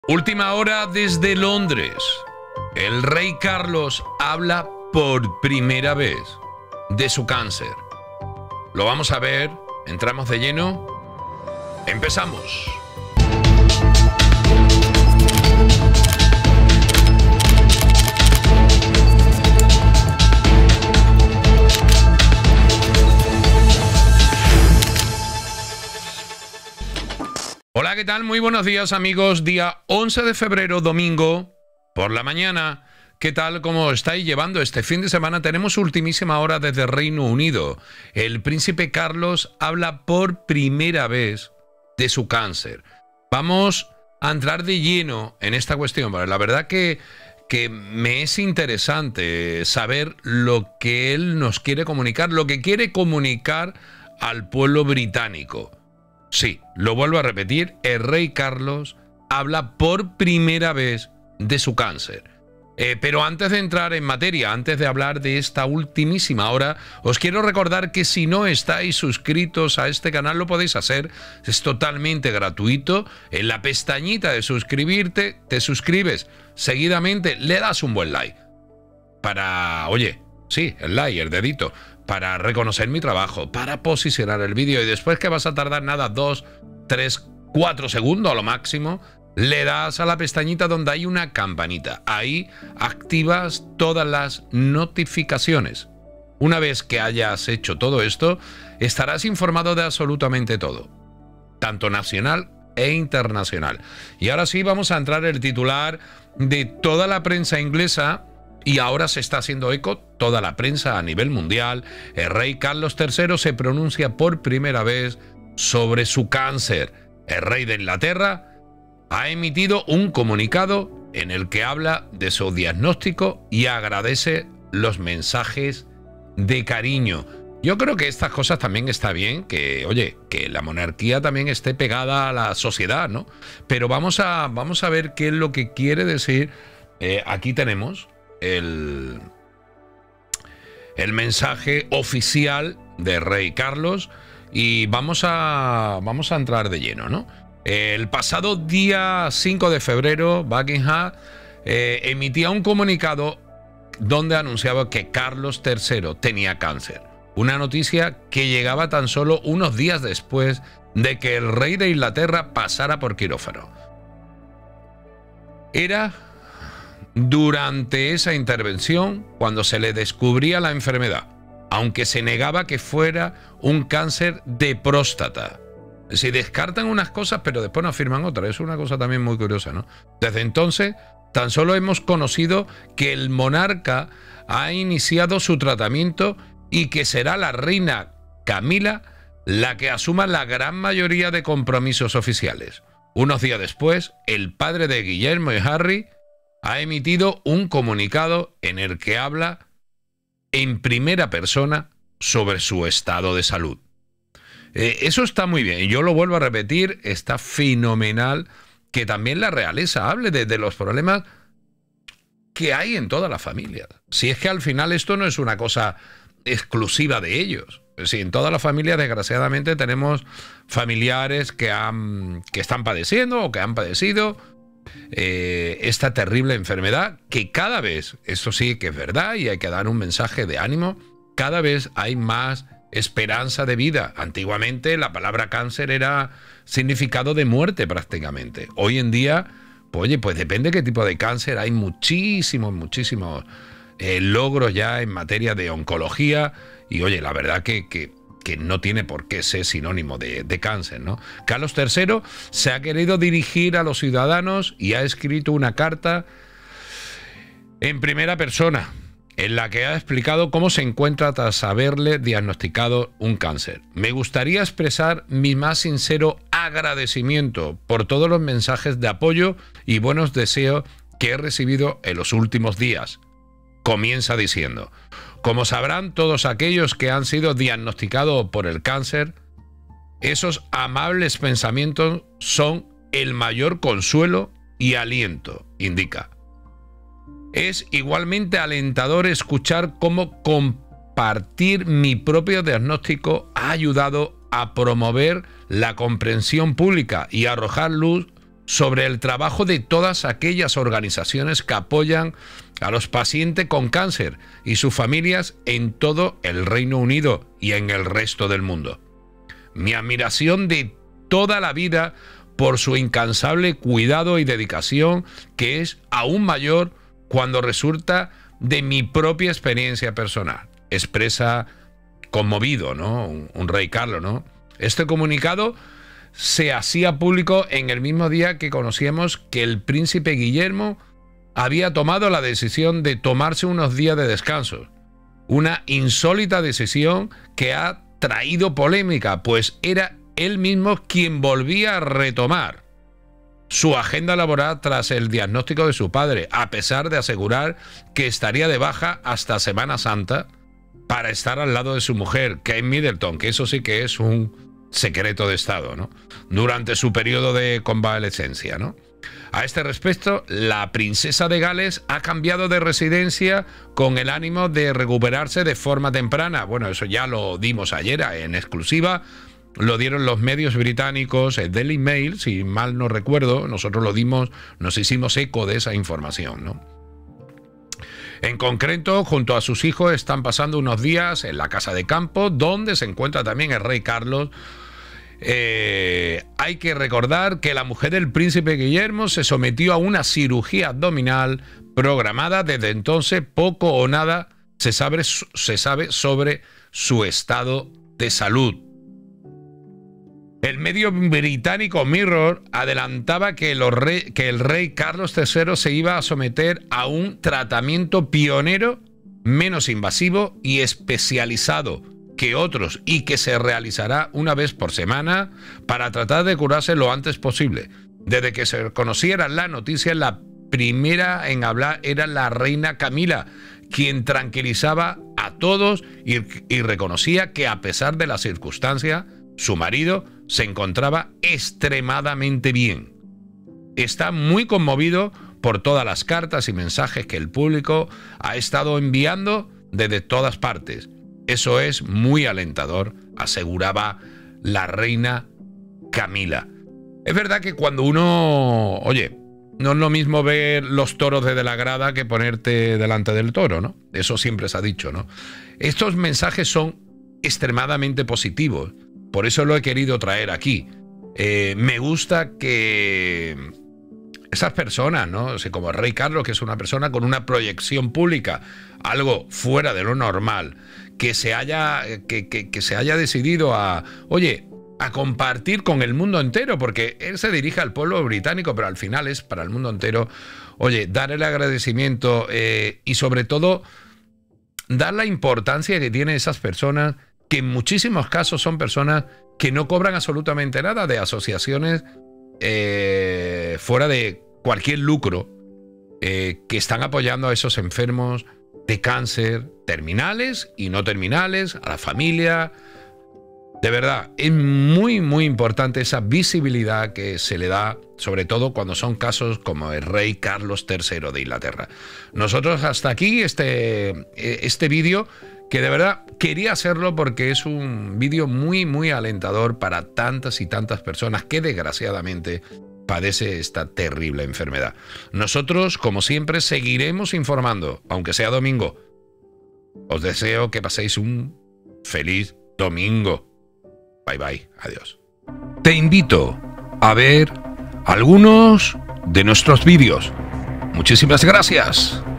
Última hora desde Londres. El rey Carlos habla por primera vez de su cáncer. Lo vamos a ver. Entramos de lleno. Empezamos. Hola, ¿qué tal? Muy buenos días, amigos. Día 11 de febrero, domingo, por la mañana. ¿Qué tal? ¿Cómo estáis llevando este fin de semana? Tenemos ultimísima hora desde Reino Unido. El príncipe Carlos habla por primera vez de su cáncer. Vamos a entrar de lleno en esta cuestión, porque la verdad que me es interesante saber lo que él nos quiere comunicar, lo que quiere comunicar al pueblo británico. Sí, lo vuelvo a repetir, el rey Carlos habla por primera vez de su cáncer. Pero antes de entrar en materia, antes de hablar de esta ultimísima hora, os quiero recordar que si no estáis suscritos a este canal lo podéis hacer, es totalmente gratuito. En la pestañita de suscribirte, te suscribes seguidamente, le das un buen like. Para, oye, sí, el like, el dedito, para reconocer mi trabajo, para posicionar el vídeo, y después que vas a tardar nada, 2, 3, 4 segundos a lo máximo, le das a la pestañita donde hay una campanita. Ahí activas todas las notificaciones. Una vez que hayas hecho todo esto, estarás informado de absolutamente todo, tanto nacional e internacional. Y ahora sí vamos a entrar el titular de toda la prensa inglesa. Y ahora se está haciendo eco toda la prensa a nivel mundial. El rey Carlos III se pronuncia por primera vez sobre su cáncer. El rey de Inglaterra ha emitido un comunicado en el que habla de su diagnóstico y agradece los mensajes de cariño. Yo creo que estas cosas también está bien, que, oye, que la monarquía también esté pegada a la sociedad, ¿no? Pero vamos a ver qué es lo que quiere decir. Aquí tenemos el mensaje oficial de rey Carlos y vamos a entrar de lleno, ¿no? El pasado día 5 de febrero, Buckingham emitía un comunicado donde anunciaba que Carlos III tenía cáncer. Una noticia que llegaba tan solo unos días después de que el rey de Inglaterra pasara por quirófano. Era durante esa intervención cuando se le descubría la enfermedad, aunque se negaba que fuera un cáncer de próstata. Se descartan unas cosas pero después no afirman otras. Es una cosa también muy curiosa, ¿no? Desde entonces tan solo hemos conocido que el monarca ha iniciado su tratamiento y que será la reina Camila la que asuma la gran mayoría de compromisos oficiales. Unos días después, el padre de Guillermo y Harry ha emitido un comunicado en el que habla en primera persona sobre su estado de salud. Eso está muy bien, y yo lo vuelvo a repetir, está fenomenal que también la realeza hable de los problemas que hay en todas las familias. Si es que al final esto no es una cosa exclusiva de ellos. Si en todas las familias, desgraciadamente, tenemos familiares que están padeciendo o que han padecido esta terrible enfermedad, que cada vez, esto sí que es verdad y hay que dar un mensaje de ánimo, cada vez hay más esperanza de vida. Antiguamente la palabra cáncer era significado de muerte prácticamente. Hoy en día, pues, oye, pues depende qué tipo de cáncer, hay muchísimos logros ya en materia de oncología y oye, la verdad que no tiene por qué ser sinónimo de cáncer, ¿no? Carlos III se ha querido dirigir a los ciudadanos y ha escrito una carta en primera persona en la que ha explicado cómo se encuentra tras haberle diagnosticado un cáncer. Me gustaría expresar mi más sincero agradecimiento por todos los mensajes de apoyo y buenos deseos que he recibido en los últimos días. Comienza diciendo: como sabrán todos aquellos que han sido diagnosticados por el cáncer, esos amables pensamientos son el mayor consuelo y aliento, indica. Es igualmente alentador escuchar cómo compartir mi propio diagnóstico ha ayudado a promover la comprensión pública y arrojar luz sobre el trabajo de todas aquellas organizaciones que apoyan a los pacientes con cáncer y sus familias en todo el Reino Unido y en el resto del mundo. Mi admiración de toda la vida por su incansable cuidado y dedicación, que es aún mayor cuando resulta de mi propia experiencia personal. Expresa conmovido, ¿no? Un rey Carlos, ¿no? Este comunicado se hacía público en el mismo día que conocíamos que el príncipe Guillermo había tomado la decisión de tomarse unos días de descanso. Una insólita decisión que ha traído polémica, pues era él mismo quien volvía a retomar su agenda laboral tras el diagnóstico de su padre, a pesar de asegurar que estaría de baja hasta Semana Santa para estar al lado de su mujer, Kate Middleton, que eso sí que es un secreto de Estado, ¿no? Durante su periodo de convalecencia, ¿no? A este respecto, la princesa de Gales ha cambiado de residencia con el ánimo de recuperarse de forma temprana. Bueno, eso ya lo dimos ayer en exclusiva, lo dieron los medios británicos, el Daily Mail, si mal no recuerdo, nosotros lo dimos, nos hicimos eco de esa información, ¿no? En concreto, junto a sus hijos están pasando unos días en la casa de campo, donde se encuentra también el rey Carlos. Hay que recordar que la mujer del príncipe Guillermo se sometió a una cirugía abdominal programada. Desde entonces poco o nada se sabe sobre su estado de salud. El medio británico Mirror adelantaba que el rey Carlos III se iba a someter a un tratamiento pionero, menos invasivo y especializado que otros, y que se realizará una vez por semana para tratar de curarse lo antes posible. Desde que se conociera la noticia, la primera en hablar era la reina Camila, quien tranquilizaba a todos y reconocía que, a pesar de las circunstancias, su marido se encontraba extremadamente bien. Está muy conmovido por todas las cartas y mensajes que el público ha estado enviando desde todas partes. Eso es muy alentador, aseguraba la reina Camila. Es verdad que cuando uno... Oye, no es lo mismo ver los toros desde la grada que ponerte delante del toro, ¿no? Eso siempre se ha dicho, ¿no? Estos mensajes son extremadamente positivos. Por eso lo he querido traer aquí. Me gusta que esas personas, ¿no? O sea, como el rey Carlos, que es una persona con una proyección pública, algo fuera de lo normal, que se haya decidido a, oye, a compartir con el mundo entero, porque él se dirige al pueblo británico, pero al final es para el mundo entero. Oye, dar el agradecimiento y sobre todo dar la importancia que tienen esas personas, que en muchísimos casos son personas que no cobran absolutamente nada, de asociaciones fuera de cualquier lucro, que están apoyando a esos enfermos de cáncer, terminales y no terminales, a la familia. De verdad, es muy, muy importante esa visibilidad que se le da, sobre todo cuando son casos como el rey Carlos III de Inglaterra. Nosotros hasta aquí este vídeo, que de verdad quería hacerlo porque es un vídeo muy, muy alentador para tantas y tantas personas que desgraciadamente padece esta terrible enfermedad. Nosotros, como siempre, seguiremos informando, aunque sea domingo. Os deseo que paséis un feliz domingo. Bye bye, adiós. Te invito a ver algunos de nuestros vídeos. Muchísimas gracias.